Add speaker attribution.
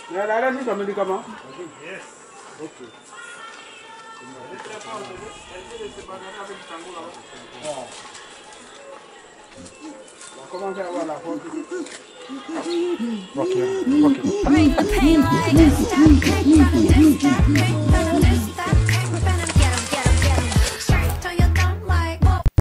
Speaker 1: Mais elle a reçu son médicament?
Speaker 2: Yes.
Speaker 1: Ok.
Speaker 2: Elle est très forte. Elle dit de se bagarrer avec le tango là-bas.
Speaker 1: On va commencer à avoir la force.
Speaker 3: Rocky.